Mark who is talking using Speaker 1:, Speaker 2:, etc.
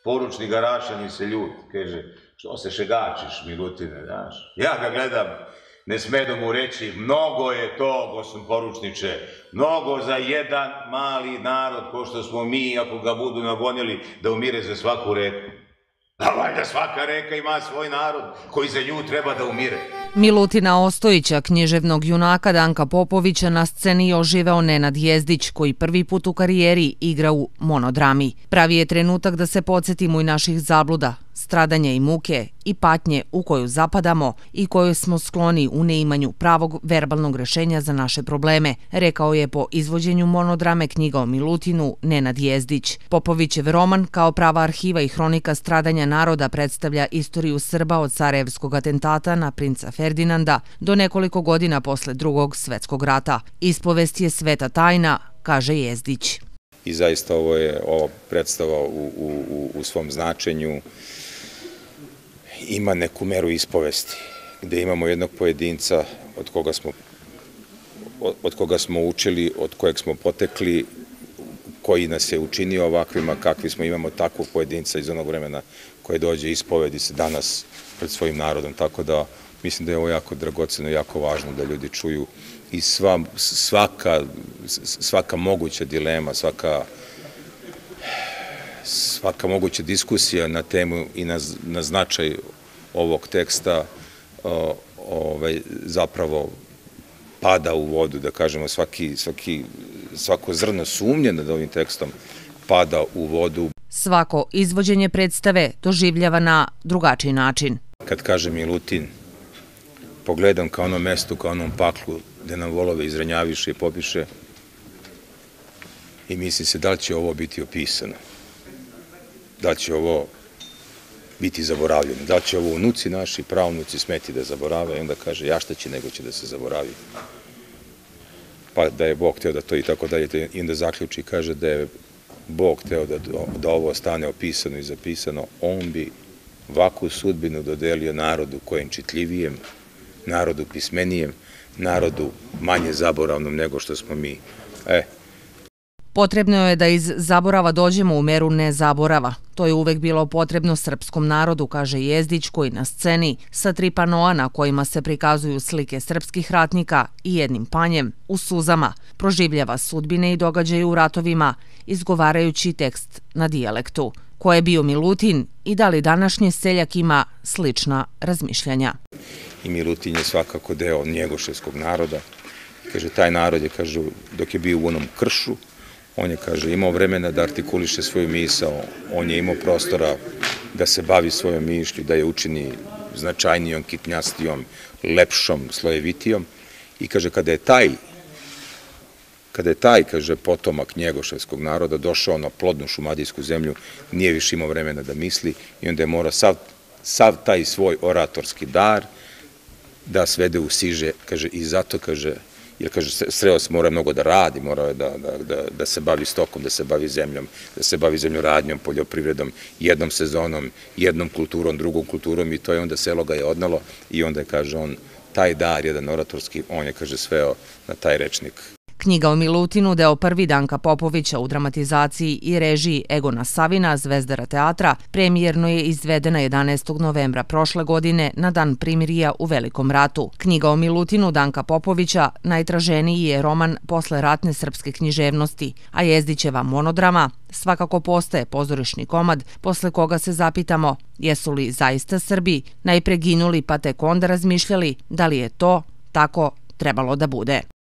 Speaker 1: poručnik Garašanin se ljut, kaže, što se šegačiš, Milutine, znaš? Ja ga gledam, ne smedo mu reći, mnogo je to, gospodin poručniče, mnogo za jedan mali narod, ko što smo mi, ako ga budu nagonili, da umire za svaku reku. Da valjda svaka reka ima svoj narod koji za nju treba da umire.
Speaker 2: Milutina Ostojića, književnog junaka Danka Popovića, na sceni je oživeo Nenad Jezdić, koji prvi put u karijeri igra u monodrami. Pravi je trenutak da se podsjetimo i naših zabluda, stradanja i muke i patnje u koju zapadamo i kojoj smo skloni u neimanju pravog verbalnog rešenja za naše probleme, rekao je po izvođenju monodrame Knjiga o Milutinu Nenad Jezdić. Popovićev roman kao prava arhiva i hronika stradanja naroda predstavlja istoriju Srba od sarajevskog atentata na princa Ferdinanda do nekoliko godina posle Drugog svetskog rata. Ispovest je sveta tajna, kaže Jezdić.
Speaker 3: I zaista ovo predstava u svom značenju ima neku meru ispovesti, gde imamo jednog pojedinca od koga smo učili, od kojeg smo potekli, koji nas je učinio ovakvima kakvi smo. Imamo takvog pojedinca iz onog vremena koje dođe ispovedi se danas pred svojim narodom, tako da mislim da je ovo jako dragoceno, jako važno da ljudi čuju i svaka moguća dilema, svaka moguća diskusija na temu i na značaj ovog teksta zapravo pada u vodu, da kažemo, svako zrno sumnje nad ovim tekstom pada u vodu.
Speaker 2: Svako izvođenje predstave doživljava na drugačiji način.
Speaker 3: Kad kaže Milutin, pogledam ka onom mestu, ka onom paklu gde nam volove izranjaviše i popiše i misli se da li će ovo biti opisano, da li će ovo biti zaboravljeno, da li će ovo unuci naši, pravnuci smeti da zaborave, i onda kaže ja šta će, nego će da se zaboravi. Pa da je Bog hteo da to i tako dalje, i onda zaključi i kaže da je Bog hteo da ovo ostane opisano i zapisano, on bi ovakvu sudbinu dodelio narodu kojem čitljivijem, narodu pismenijem, narodu manje zaboravnom nego što smo mi.
Speaker 2: Potrebno je da iz zaborava dođemo u meru nezaborava. To je uvek bilo potrebno srpskom narodu, kaže Jezdić, koji na sceni sa 3 panoa na kojima se prikazuju slike srpskih ratnika i jednim panjem u suzama proživljava sudbine i događaje u ratovima, izgovarajući tekst na dijalektu. Ko je bio Milutin i da li današnji seljak ima slična razmišljanja?
Speaker 3: I Milutin je svakako deo njegoševskog naroda. Kaže, taj narod je, kaže, dok je bio u onom kršu, on je, kaže, imao vremena da artikuliše svoju misao, on je imao prostora da se bavi svojom mišlju, da je učini značajnijom, kitnjastijom, lepšom, slojevitijom. I kaže, kada je taj, kaže, potomak njegoševskog naroda došao na plodnu šumadijsku zemlju, nije više imao vremena da misli i onda je morao sav taj svoj oratorski dar da svede u siže, kaže, i zato, kaže, jer, kaže, sreo se mora mnogo da radi, mora da se bavi stokom, da se bavi zemljom, da se bavi zemljoradnjom, poljoprivredom, jednom sezonom, jednom kulturom, drugom kulturom, i to je onda selo ga je odnalo i onda je, kaže, on taj dar, jedan oratorski, on je, kaže, sveo na taj rečnik.
Speaker 2: Knjiga o Milutinu, deo prvi Danka Popovića u dramatizaciji i režiji Egona Savina, Zvezdara teatra, premijerno je izvedena 11. novembra prošle godine na dan primirija u Velikom ratu. Knjiga o Milutinu Danka Popovića najtraženiji je roman posle ratne srpske književnosti, a Jezdićeva monodrama svakako postaje pozorišni komad posle koga se zapitamo jesu li zaista Srbi najpre ginuli pa tek onda razmišljali da li je to tako trebalo da bude.